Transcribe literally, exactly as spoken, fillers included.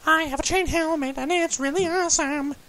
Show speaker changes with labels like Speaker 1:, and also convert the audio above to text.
Speaker 1: I have a chain helmet and it's really awesome.